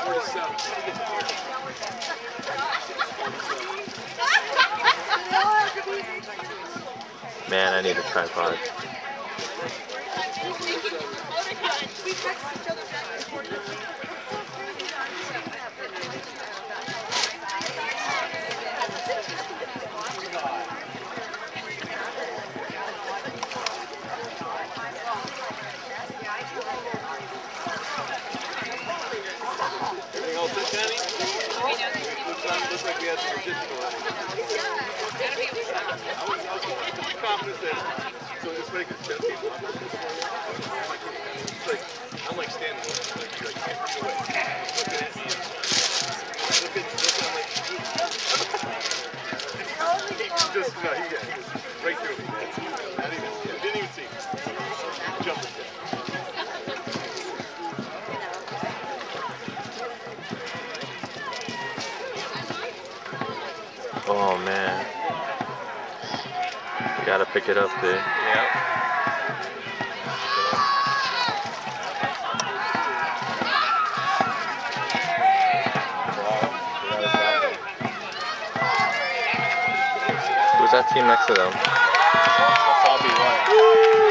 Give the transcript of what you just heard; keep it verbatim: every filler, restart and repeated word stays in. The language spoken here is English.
Man, I need a tripod. Everything all set, Johnny? Looks like we had some logistical on it. I was pretty confident that, so just make it ten people. It's like, I'm like standing there, like, you're like ten feet away. Looking at me. Look at, look at, like, he just, no, he got just right through me, man. Not even, yeah, didn't even see me. He jumped at that. Oh man, you gotta pick it up there. Yeah. Who's that team next to them? That's all be one.